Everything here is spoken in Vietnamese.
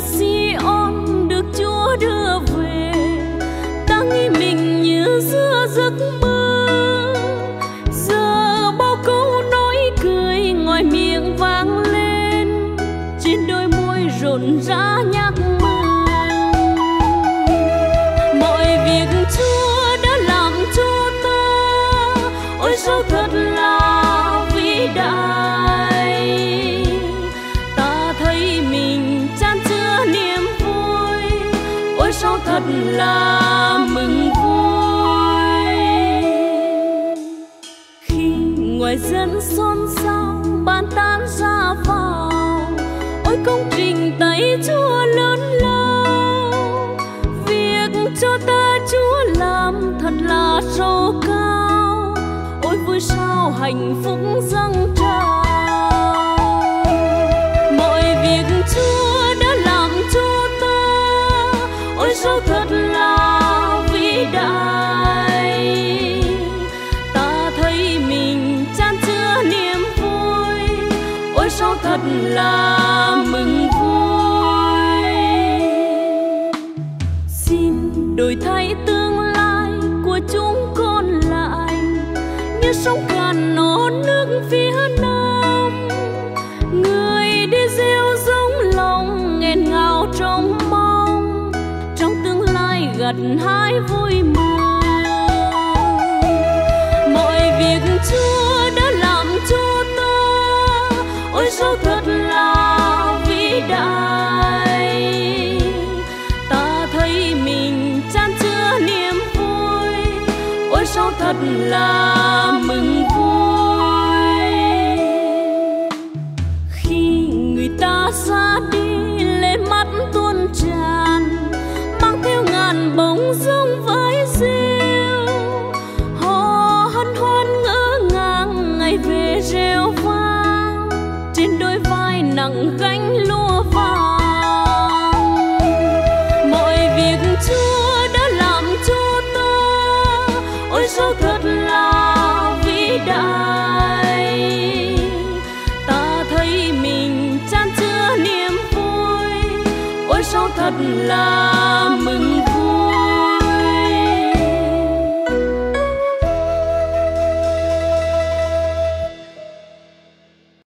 Sion được Chúa đưa về, ta nghĩ mình như giữa giấc mơ. Giờ bao câu nói cười ngoài miệng vang lên, trên đôi môi rộn rã nhắc mừng mọi việc Chúa đã làm cho ta. Ôi sao thật là vĩ đại, ta thấy mình chan chứa niềm vui. Ôi sao thật là mừng vui, khi ngoài dân xôn xao bàn tán ra vào. Ôi công trình tay Chúa lớn lao, việc cho ta Chúa làm thật là sâu cao. Ôi vui sao hạnh phúc dâng trào, mọi việc Chúa đã làm cho ta. Ôi sao thật là vĩ đại, ta thấy mình chan chứa niềm vui. Ôi sao thật là mừng vui, xin đổi thay tương lai của chúng con lại như sóng cạn nó nước phía nam. Người đi gieo giống lòng nghẹn ngào trong mong, trong tương lai gặt hái vui mừng. Mọi việc Chúa đã làm cho ta. Ôi sao thật là vĩ đại, ta thấy mình chan chứa niềm vui. Ôi sao thật là mừng vui, khi người ta ra đi lên mắt tuôn tràn, mang theo ngàn bông dung với rêu. Họ hân hoan ngỡ ngàng ngày về reo vang, trên đôi vai nặng gánh lúa vàng. Mọi việc Chúa đã làm cho ta. Ôi sao thật là vĩ đại, ta thấy mình chan chứa niềm vui. Ôi sao thật là mừng vui.